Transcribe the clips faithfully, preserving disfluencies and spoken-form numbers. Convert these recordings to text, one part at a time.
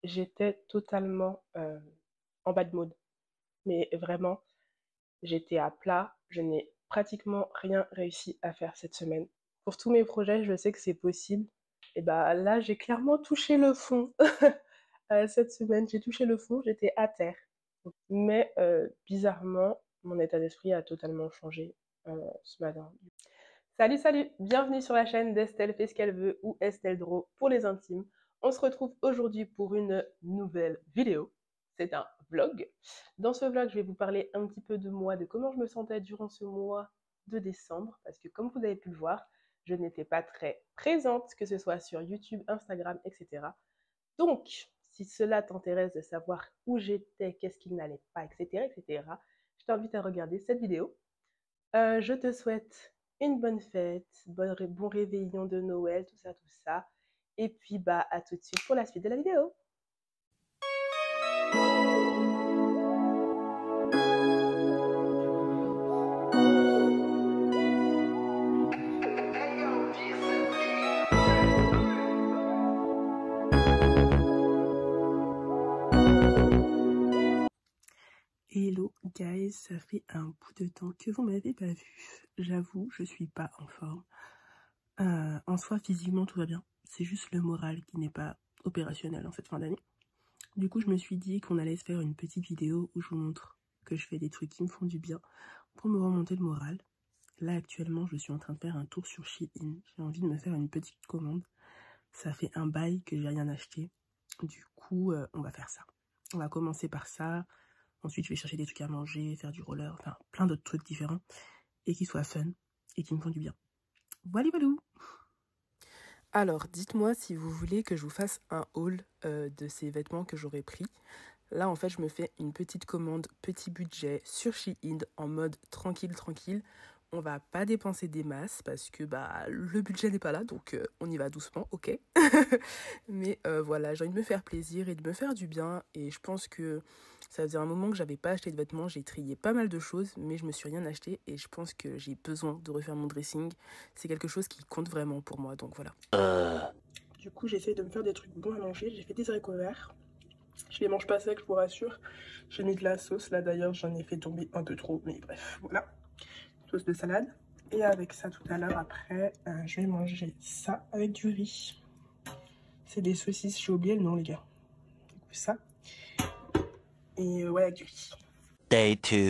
j'étais totalement euh, en bad mode. Mais vraiment, j'étais à plat. Je n'ai pratiquement rien réussi à faire cette semaine. Pour tous mes projets, je sais que c'est possible. Et bah là, j'ai clairement touché le fond. Euh, cette semaine, j'ai touché le fond, j'étais à terre. Mais euh, bizarrement, mon état d'esprit a totalement changé euh, ce matin. Salut, salut! Bienvenue sur la chaîne d'Estelle fait ce qu'elle veut ou Estelle Draw pour les intimes. On se retrouve aujourd'hui pour une nouvelle vidéo. C'est un vlog. Dans ce vlog, je vais vous parler un petit peu de moi, de comment je me sentais durant ce mois de décembre. Parce que comme vous avez pu le voir, je n'étais pas très présente, que ce soit sur YouTube, Instagram, et cetera. Donc, si cela t'intéresse de savoir où j'étais, qu'est-ce qui n'allait pas, et cetera, et cetera, je t'invite à regarder cette vidéo. Euh, je te souhaite une bonne fête, bon, ré bon réveillon de Noël, tout ça, tout ça. Et puis, bah, à tout de suite pour la suite de la vidéo. Hello guys, ça fait un bout de temps que vous m'avez pas vu. J'avoue, je suis pas en forme. Euh, en soi, physiquement, tout va bien. C'est juste le moral qui n'est pas opérationnel en cette fin d'année. Du coup, je me suis dit qu'on allait se faire une petite vidéo où je vous montre que je fais des trucs qui me font du bien pour me remonter le moral. Là, actuellement, je suis en train de faire un tour sur Shein. J'ai envie de me faire une petite commande. Ça fait un bail que j'ai rien acheté. Du coup, euh, on va faire ça. On va commencer par ça. Ensuite, je vais chercher des trucs à manger, faire du roller, enfin plein d'autres trucs différents et qui soient fun et qui me font du bien. Voilà, voilà. Alors, dites-moi si vous voulez que je vous fasse un haul euh, de ces vêtements que j'aurais pris. Là, en fait, je me fais une petite commande, petit budget sur Shein en mode tranquille, tranquille. On va pas dépenser des masses parce que bah le budget n'est pas là, donc euh, on y va doucement, ok. Mais euh, voilà, j'ai envie de me faire plaisir et de me faire du bien. Et je pense que ça faisait un moment que j'avais pas acheté de vêtements. J'ai trié pas mal de choses, mais je me suis rien acheté. Et je pense que j'ai besoin de refaire mon dressing. C'est quelque chose qui compte vraiment pour moi, donc voilà. Euh... Du coup, j'essaie de me faire des trucs bons à manger. J'ai fait des haricots verts. Je les mange pas secs, je vous rassure. J'ai mis de la sauce. Là d'ailleurs, j'en ai fait tomber un peu trop. Mais bref, voilà. Sauce de salade. Et avec ça, tout à l'heure, après, euh, je vais manger ça avec du riz. C'est des saucisses, j'ai oublié le nom, les gars. Du coup, ça. Et euh, ouais, avec du riz. Day two.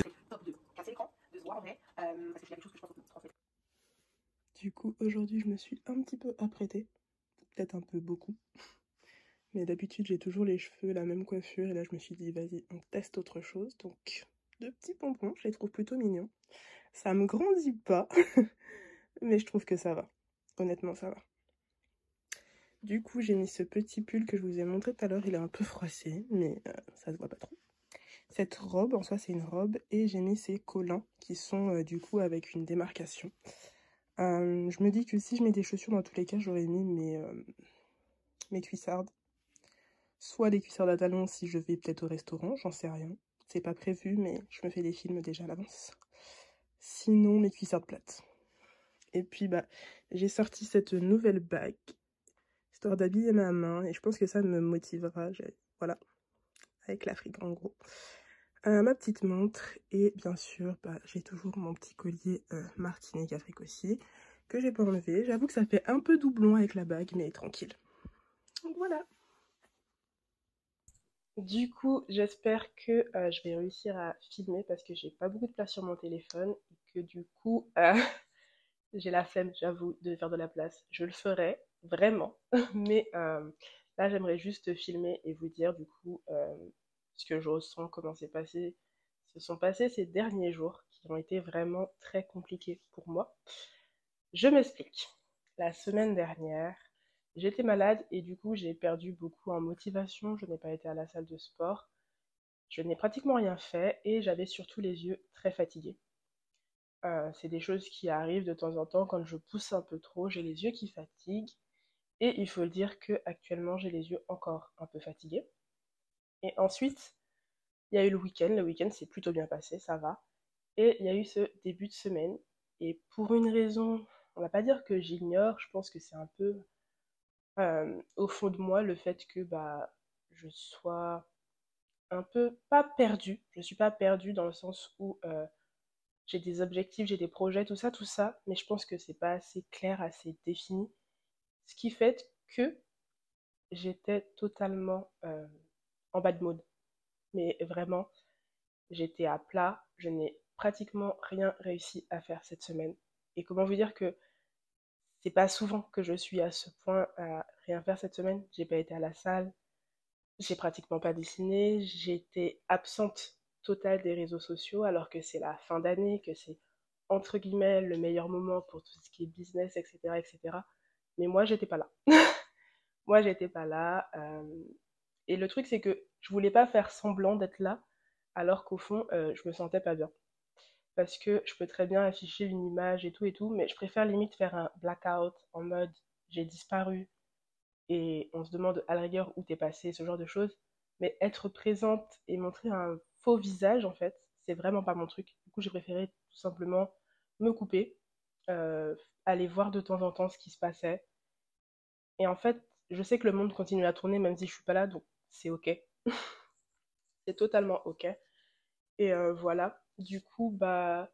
Du coup, aujourd'hui, je me suis un petit peu apprêtée. Peut-être un peu beaucoup. Mais d'habitude, j'ai toujours les cheveux, la même coiffure. Et là, je me suis dit, vas-y, on teste autre chose. Donc, deux petits pompons, je les trouve plutôt mignons. Ça me grandit pas. Mais je trouve que ça va. Honnêtement, ça va. Du coup, j'ai mis ce petit pull que je vous ai montré tout à l'heure. Il est un peu froissé, mais euh, ça se voit pas trop. Cette robe, en soi, c'est une robe. Et j'ai mis ces collants qui sont euh, du coup avec une démarcation. Euh, je me dis que si je mets des chaussures, dans tous les cas, j'aurais mis mes, euh, mes cuissardes. Soit des cuissardes à talons si je vais peut-être au restaurant, j'en sais rien. C'est pas prévu, mais je me fais des films déjà à l'avance. Sinon, mes cuissardes plates. Et puis, bah, j'ai sorti cette nouvelle bague, histoire d'habiller ma main. Et je pense que ça me motivera. Voilà, avec l'Afrique en gros. Euh, ma petite montre. Et bien sûr, bah, j'ai toujours mon petit collier euh, Martinique Afrique aussi, que j'ai pas enlevé. J'avoue que ça fait un peu doublon avec la bague, mais tranquille. Donc voilà. Du coup, j'espère que euh, je vais réussir à filmer parce que j'ai pas beaucoup de place sur mon téléphone et que du coup, euh, j'ai la flemme, j'avoue, de faire de la place. Je le ferai, vraiment, mais euh, là, j'aimerais juste filmer et vous dire du coup euh, ce que je ressens, comment c'est passé. Se sont passés ces derniers jours qui ont été vraiment très compliqués pour moi. Je m'explique. La semaine dernière, j'étais malade et du coup, j'ai perdu beaucoup en motivation. Je n'ai pas été à la salle de sport. Je n'ai pratiquement rien fait et j'avais surtout les yeux très fatigués. Euh, c'est des choses qui arrivent de temps en temps quand je pousse un peu trop, j'ai les yeux qui fatiguent et il faut le dire que actuellement j'ai les yeux encore un peu fatigués. Et ensuite, il y a eu le week-end, le week-end s'est plutôt bien passé, ça va. Et il y a eu ce début de semaine et pour une raison, on va pas dire que j'ignore, je pense que c'est un peu euh, au fond de moi le fait que bah je sois un peu, pas perdue, je suis pas perdue dans le sens où euh, j'ai des objectifs, j'ai des projets, tout ça, tout ça, mais je pense que c'est pas assez clair, assez défini, ce qui fait que j'étais totalement euh, en bad mood. Mais vraiment, j'étais à plat, je n'ai pratiquement rien réussi à faire cette semaine. Et comment vous dire que c'est pas souvent que je suis à ce point à rien faire cette semaine. J'ai pas été à la salle, j'ai pratiquement pas dessiné, j'étais absente totale des réseaux sociaux alors que c'est la fin d'année, que c'est entre guillemets le meilleur moment pour tout ce qui est business, et cetera, et cetera. Mais moi, j'étais pas là. Moi, j'étais pas là. euh, Et le truc, c'est que je voulais pas faire semblant d'être là, alors qu'au fond, euh, je me sentais pas bien. Parce que je peux très bien afficher une image et tout et tout, mais je préfère limite faire un blackout en mode j'ai disparu et on se demande à la rigueur où t'es passé, ce genre de choses. Mais être présente et montrer un faux visage, en fait, c'est vraiment pas mon truc. Du coup, j'ai préféré tout simplement me couper, euh, aller voir de temps en temps ce qui se passait. Et en fait, je sais que le monde continue à tourner même si je suis pas là, donc c'est ok. C'est totalement ok. Et euh, voilà. Du coup, bah,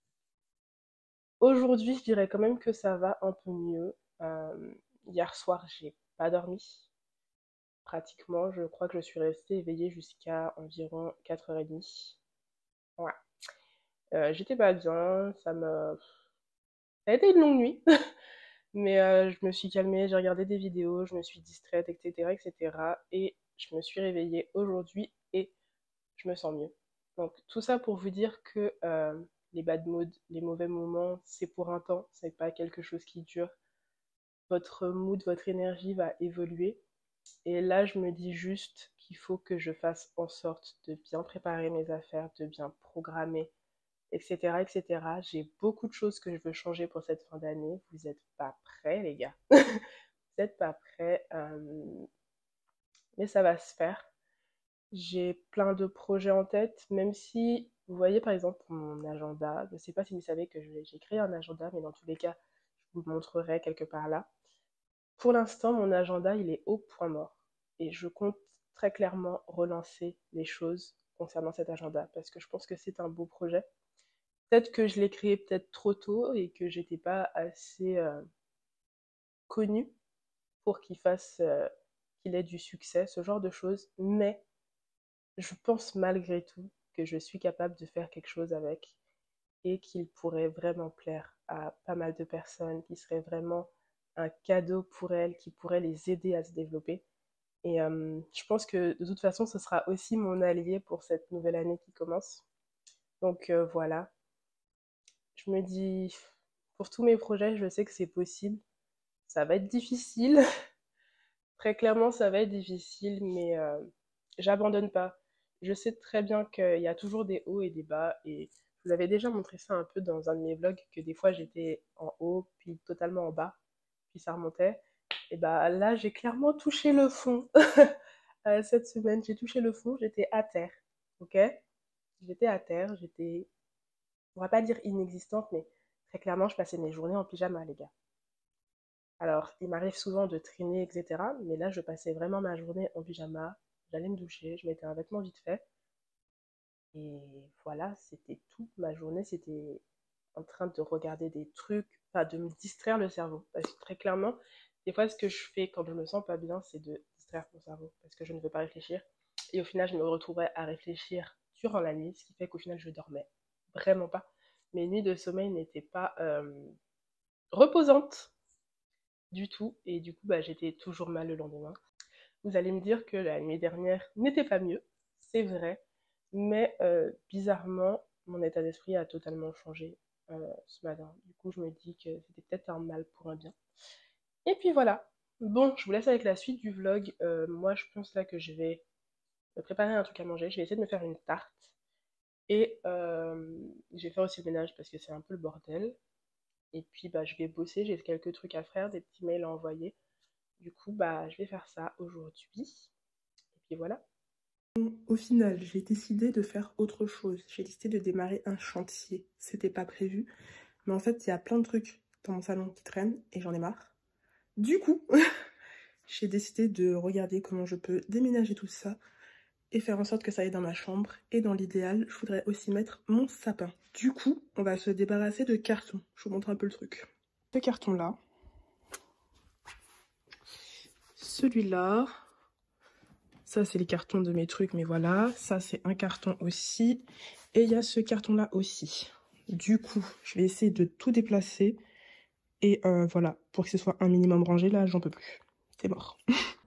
aujourd'hui, je dirais quand même que ça va un peu mieux. Euh, hier soir, j'ai pas dormi. Pratiquement, je crois que je suis restée éveillée jusqu'à environ quatre heures trente. Ouais. Euh, j'étais pas bien, ça me... Ça a été une longue nuit, mais euh, je me suis calmée, j'ai regardé des vidéos, je me suis distraite, et cetera, et cetera. Et je me suis réveillée aujourd'hui et je me sens mieux. Donc tout ça pour vous dire que euh, les bad moods, les mauvais moments, c'est pour un temps, c'est pas quelque chose qui dure. Votre mood, votre énergie va évoluer. Et là, je me dis juste qu'il faut que je fasse en sorte de bien préparer mes affaires, de bien programmer, et cetera, et cetera. J'ai beaucoup de choses que je veux changer pour cette fin d'année. Vous n'êtes pas prêts, les gars. Vous n'êtes pas prêts, euh, mais ça va se faire. J'ai plein de projets en tête, même si, vous voyez par exemple mon agenda, je ne sais pas si vous savez que j'ai créé un agenda, mais dans tous les cas, je vous le montrerai quelque part là. Pour l'instant, mon agenda, il est au point mort. Et je compte très clairement relancer les choses concernant cet agenda, parce que je pense que c'est un beau projet. Peut-être que je l'ai créé peut-être trop tôt et que j'étais pas assez euh, connue pour qu'il fasse, euh, qu'il ait du succès, ce genre de choses, mais je pense malgré tout que je suis capable de faire quelque chose avec et qu'il pourrait vraiment plaire à pas mal de personnes, qui serait vraiment un cadeau pour elles, qui pourrait les aider à se développer. Et euh, je pense que de toute façon, ce sera aussi mon allié pour cette nouvelle année qui commence. Donc euh, voilà, je me dis, pour tous mes projets, je sais que c'est possible. Ça va être difficile, très clairement, ça va être difficile, mais euh, j'abandonne pas. Je sais très bien qu'il y a toujours des hauts et des bas, et je vous avais déjà montré ça un peu dans un de mes vlogs, que des fois j'étais en haut, puis totalement en bas, puis ça remontait. Et bah là, j'ai clairement touché le fond. Euh, cette semaine, j'ai touché le fond, j'étais à terre, ok? J'étais à terre, j'étais, on va pas dire inexistante, mais très clairement, je passais mes journées en pyjama, les gars. Alors, il m'arrive souvent de traîner, et cetera. Mais là, je passais vraiment ma journée en pyjama. J'allais me doucher, je mettais un vêtement vite fait. Et voilà, c'était tout. Ma journée, c'était en train de regarder des trucs, enfin de me distraire le cerveau. Parce que très clairement, des fois, ce que je fais quand je me sens pas bien, c'est de distraire mon cerveau. Parce que je ne veux pas réfléchir. Et au final, je me retrouvais à réfléchir durant la nuit, ce qui fait qu'au final, je dormais. Vraiment pas. Mes nuits de sommeil n'étaient pas euh, reposantes du tout. Et du coup, bah, j'étais toujours mal le lendemain. Vous allez me dire que la nuit dernière n'était pas mieux, c'est vrai, mais euh, bizarrement, mon état d'esprit a totalement changé euh, ce matin. Du coup, je me dis que c'était peut-être un mal pour un bien. Et puis voilà. Bon, je vous laisse avec la suite du vlog. Euh, moi, je pense là que je vais me préparer un truc à manger. Je vais essayer de me faire une tarte. Et euh, je vais faire aussi le ménage parce que c'est un peu le bordel. Et puis, bah, je vais bosser. J'ai quelques trucs à faire, des petits mails à envoyer. Du coup, bah, je vais faire ça aujourd'hui. Et puis voilà. Au final, j'ai décidé de faire autre chose. J'ai décidé de démarrer un chantier. C'était pas prévu. Mais en fait, il y a plein de trucs dans mon salon qui traînent et j'en ai marre. Du coup, j'ai décidé de regarder comment je peux déménager tout ça et faire en sorte que ça aille dans ma chambre. Et dans l'idéal, je voudrais aussi mettre mon sapin. Du coup, on va se débarrasser de carton. Je vous montre un peu le truc. Ce carton-là. Celui-là. Ça, c'est les cartons de mes trucs, mais voilà. Ça, c'est un carton aussi. Et il y a ce carton-là aussi. Du coup, je vais essayer de tout déplacer. Et euh, voilà, pour que ce soit un minimum rangé, là, j'en peux plus. C'est mort.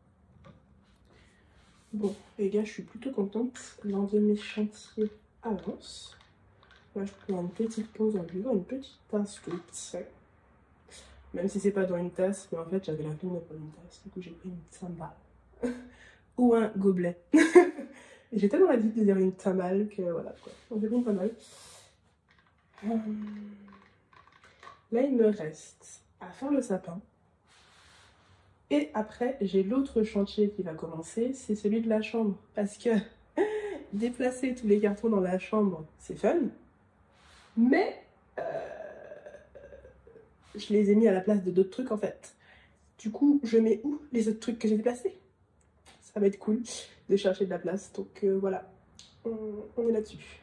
Bon, les gars, je suis plutôt contente. L'un de mes chantiers avance. Là, je prends une petite pause en buvant une petite tasse toute. Même si c'est pas dans une tasse, mais en fait, j'avais la flemme de prendre une tasse. Du coup, j'ai pris une timbale. Ou un gobelet. Et j'ai tellement l'habitude de dire une timbale que voilà, quoi. Donc, j'ai pris une timbale. Hum... Là, il me reste à faire le sapin. Et après, j'ai l'autre chantier qui va commencer, c'est celui de la chambre. Parce que déplacer tous les cartons dans la chambre, c'est fun. Mais euh, je les ai mis à la place de d'autres trucs en fait. Du coup, je mets où les autres trucs que j'ai déplacés? Ça va être cool de chercher de la place. Donc euh, voilà, on, on est là-dessus.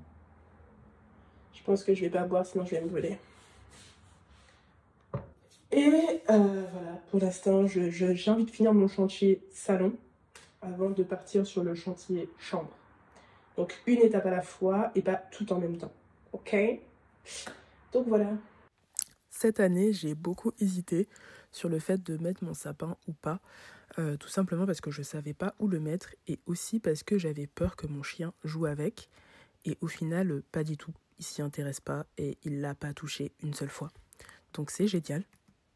Je pense que je vais pas boire, sinon je vais me brûler. Et euh, voilà, pour l'instant, je, je, j'ai envie de finir mon chantier salon avant de partir sur le chantier chambre. Donc une étape à la fois et pas tout en même temps. Ok? Donc voilà. Cette année, j'ai beaucoup hésité sur le fait de mettre mon sapin ou pas. Euh, tout simplement parce que je savais pas où le mettre et aussi parce que j'avais peur que mon chien joue avec. Et au final, pas du tout. Il s'y intéresse pas et il l'a pas touché une seule fois. Donc c'est génial.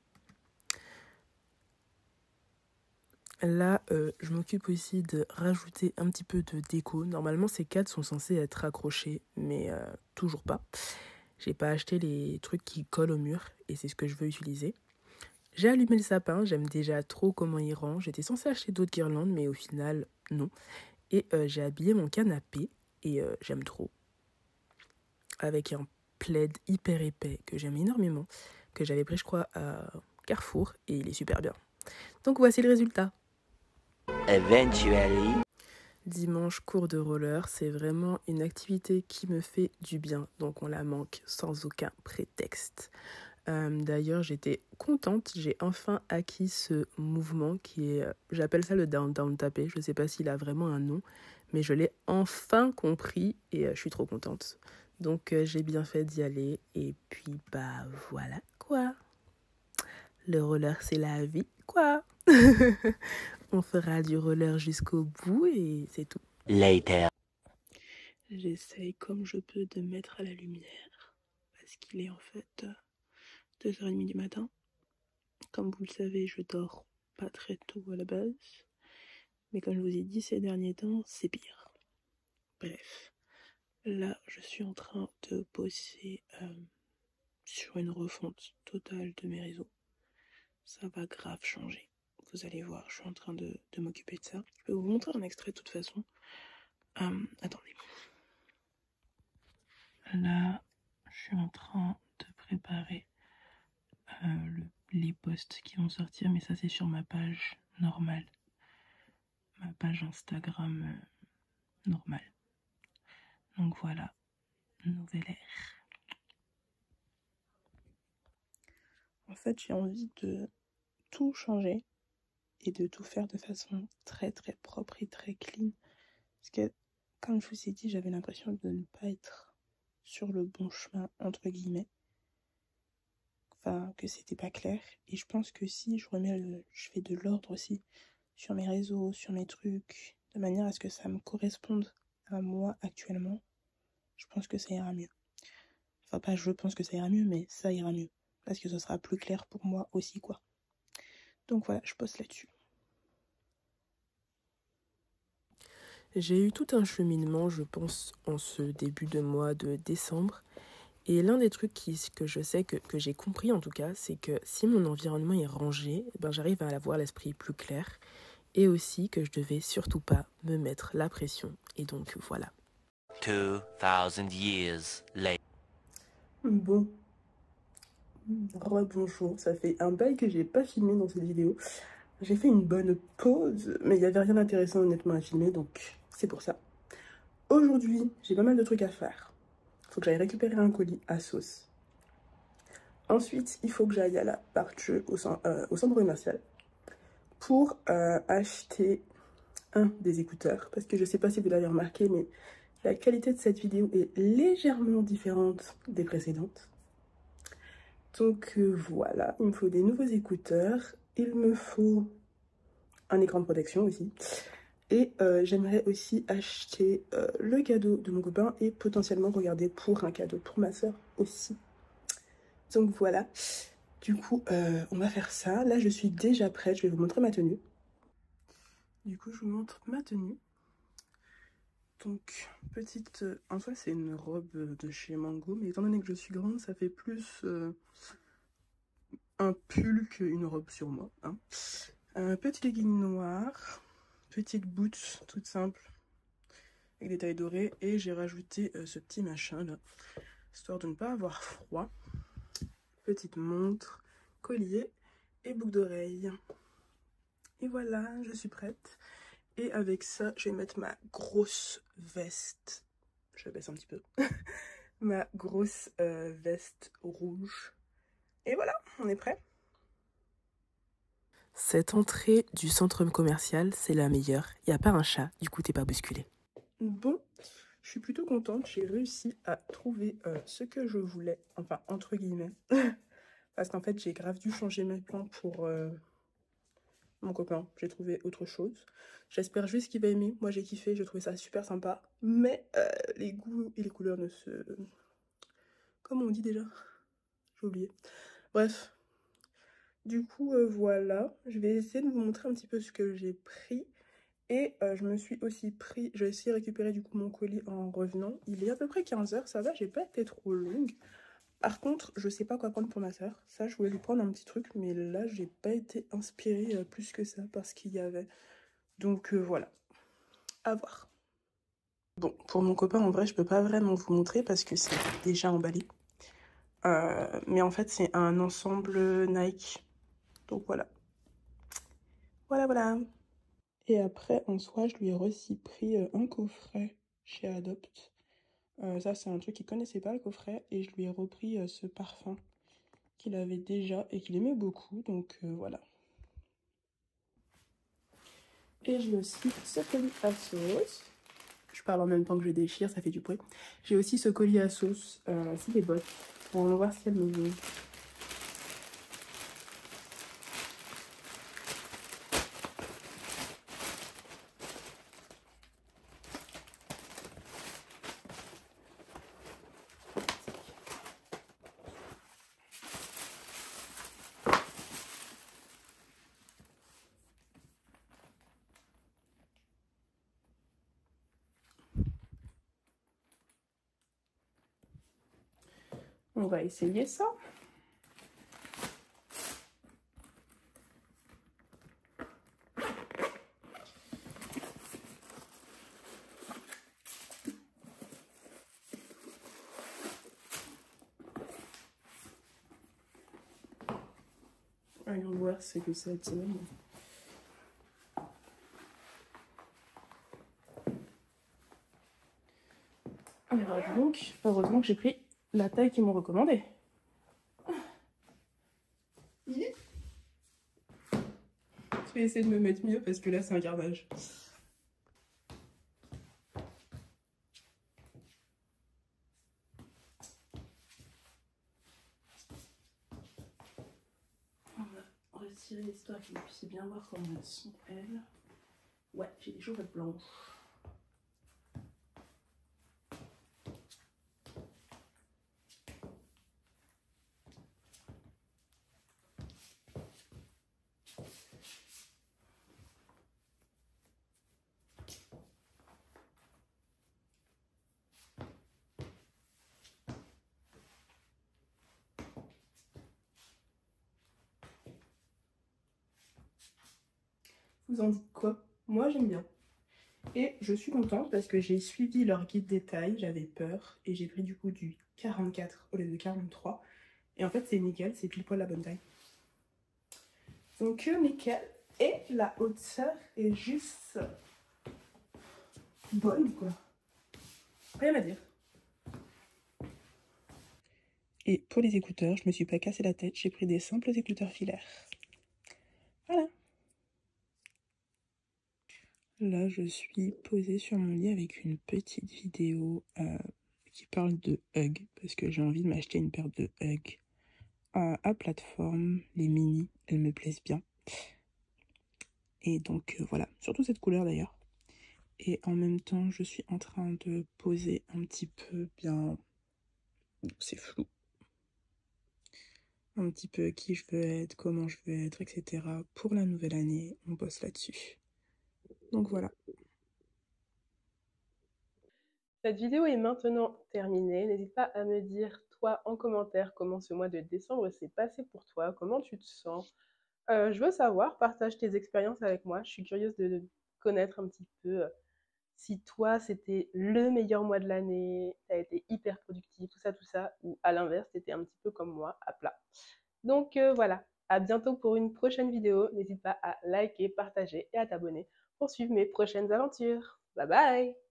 Là, euh, je m'occupe aussi de rajouter un petit peu de déco. Normalement, ces cadres sont censés être accrochés, mais euh, toujours pas. J'ai pas acheté les trucs qui collent au mur et c'est ce que je veux utiliser. J'ai allumé le sapin, j'aime déjà trop comment il rend. J'étais censée acheter d'autres guirlandes, mais au final, non. Et euh, j'ai habillé mon canapé et euh, j'aime trop. Avec un plaid hyper épais que j'aime énormément, que j'avais pris, je crois, à Carrefour et il est super bien. Donc voici le résultat. Eventually. Dimanche, cours de roller, c'est vraiment une activité qui me fait du bien, donc on la manque sans aucun prétexte. Euh, d'ailleurs, j'étais contente, j'ai enfin acquis ce mouvement qui est, j'appelle ça le down-down tapé, je ne sais pas s'il a vraiment un nom, mais je l'ai enfin compris et euh, je suis trop contente. Donc euh, j'ai bien fait d'y aller et puis bah voilà quoi. Le roller c'est la vie quoi. On fera du roller jusqu'au bout et c'est tout. Later. J'essaye comme je peux de mettre à la lumière parce qu'il est en fait deux heures trente du matin. Comme vous le savez, je dors pas très tôt à la base. Mais comme je vous ai dit ces derniers temps, c'est pire. Bref. Là, je suis en train de bosser euh, sur une refonte totale de mes réseaux. Ça va grave changer. Vous allez voir, je suis en train de, de m'occuper de ça. Je vais vous montrer un extrait de toute façon. Euh, attendez. Là, je suis en train de préparer euh, le, les posts qui vont sortir, mais ça c'est sur ma page normale. Ma page Instagram euh, normale. Donc voilà, nouvelle ère. En fait, j'ai envie de tout changer et de tout faire de façon très très propre et très clean. Parce que, comme je vous ai dit, j'avais l'impression de ne pas être sur le bon chemin, entre guillemets. Enfin, que c'était pas clair. Et je pense que si je remets le, je fais de l'ordre aussi sur mes réseaux, sur mes trucs, de manière à ce que ça me corresponde à moi actuellement, je pense que ça ira mieux. Enfin, pas je pense que ça ira mieux, mais ça ira mieux. Parce que ce sera plus clair pour moi aussi, quoi. Donc voilà, je poste là-dessus. J'ai eu tout un cheminement, je pense, en ce début de mois de décembre. Et l'un des trucs qui, que je sais, que, que j'ai compris en tout cas, c'est que si mon environnement est rangé, ben j'arrive à avoir l'esprit plus clair. Et aussi que je devais surtout pas me mettre la pression. Et donc voilà. two thousand years later. Bon. Rebonjour, ça fait un bail que j'ai pas filmé dans cette vidéo. J'ai fait une bonne pause, mais il n'y avait rien d'intéressant honnêtement à filmer, donc c'est pour ça. Aujourd'hui, j'ai pas mal de trucs à faire. Il faut que j'aille récupérer un colis à sauce. Ensuite, il faut que j'aille à la Bartcheux au, euh, au centre commercial pour euh, acheter un des écouteurs. Parce que je sais pas si vous l'avez remarqué, mais la qualité de cette vidéo est légèrement différente des précédentes. Donc euh, voilà, il me faut des nouveaux écouteurs. Il me faut un écran de protection aussi. Et euh, j'aimerais aussi acheter euh, le cadeau de mon copain et potentiellement regarder pour un cadeau pour ma soeur aussi. Donc voilà, du coup euh, on va faire ça. Là je suis déjà prête, je vais vous montrer ma tenue. Du coup je vous montre ma tenue. Donc petite, euh, en soi c'est une robe de chez Mango, mais étant donné que je suis grande ça fait plus euh, un pull qu'une robe sur moi. Hein. Euh, petit legging noir, petite boots toute simple avec des tailles dorées et j'ai rajouté euh, ce petit machin là, histoire de ne pas avoir froid. Petite montre, collier et boucle d'oreille. Et voilà, je suis prête. Et avec ça, je vais mettre ma grosse veste. Je baisse un petit peu. Ma grosse euh, veste rouge. Et voilà, on est prêt. Cette entrée du centre commercial, c'est la meilleure. Il n'y a pas un chat, du coup t'es pas bousculé. Bon, je suis plutôt contente. J'ai réussi à trouver euh, ce que je voulais. Enfin, entre guillemets. Parce qu'en fait, j'ai grave dû changer mes plans pour euh, mon copain. J'ai trouvé autre chose. J'espère juste qu'il va aimer. Moi, j'ai kiffé. J'ai trouvé ça super sympa. Mais euh, les goûts et les couleurs ne se... Comment on dit déjà? J'ai oublié. Bref. Du coup, euh, voilà. Je vais essayer de vous montrer un petit peu ce que j'ai pris. Et euh, je me suis aussi pris... J'ai essayé de récupérer du coup mon colis en revenant. Il est à peu près quinze heures. Ça va, j'ai pas été trop longue. Par contre, je sais pas quoi prendre pour ma soeur. Ça, je voulais lui prendre un petit truc, mais là, j'ai pas été inspirée euh, plus que ça parce qu'il y avait. Donc euh, voilà, à voir. Bon, pour mon copain, en vrai, je peux pas vraiment vous montrer parce que c'est déjà emballé. Euh, mais en fait, c'est un ensemble Nike. Donc voilà. Voilà, voilà. Et après, en soi, je lui ai aussi pris euh, un coffret chez Adopt. Euh, ça, c'est un truc qu'il connaissait pas, le coffret. Et je lui ai repris euh, ce parfum qu'il avait déjà et qu'il aimait beaucoup. Donc euh, voilà. Et j'ai aussi ce colis à sauce. Je parle en même temps que je déchire, ça fait du bruit. J'ai aussi ce colis à sauce, euh, c'est des bottes. On va voir si elles me vont. On va essayer ça. Allons voir ce que ça donne. Alors donc, heureusement que j'ai pris la taille qu'ils m'ont recommandée. Je vais essayer de me mettre mieux parce que là c'est un carnage. On va retirer l'histoire que vous puissiez bien voir comment elles sont elles. Ouais, j'ai des chaussettes blanches. Vous en dites quoi? Moi j'aime bien. Et je suis contente parce que j'ai suivi leur guide des tailles, j'avais peur et j'ai pris du coup du quarante-quatre au lieu de quarante-trois. Et en fait c'est nickel, c'est pile poil la bonne taille. Donc euh, nickel. Et la hauteur est juste bonne, quoi. Rien à dire. Et pour les écouteurs, je me suis pas cassé la tête, j'ai pris des simples écouteurs filaires. Voilà. Là, je suis posée sur mon lit avec une petite vidéo euh, qui parle de Hug, parce que j'ai envie de m'acheter une paire de Hug euh, à plateforme. Les mini, elles me plaisent bien. Et donc euh, voilà, surtout cette couleur d'ailleurs. Et en même temps, je suis en train de poser un petit peu bien... C'est flou. Un petit peu qui je veux être, comment je veux être, et cetera. Pour la nouvelle année, on bosse là-dessus. Donc voilà. Cette vidéo est maintenant terminée. N'hésite pas à me dire, toi, en commentaire, comment ce mois de décembre s'est passé pour toi, comment tu te sens. Euh, je veux savoir, partage tes expériences avec moi. Je suis curieuse de connaître un petit peu euh, si toi, c'était le meilleur mois de l'année, tu as été hyper productif, tout ça, tout ça, ou à l'inverse, tu étais un petit peu comme moi, à plat. Donc euh, voilà, à bientôt pour une prochaine vidéo. N'hésite pas à liker, partager et à t'abonner pour suivre mes prochaines aventures. Bye bye!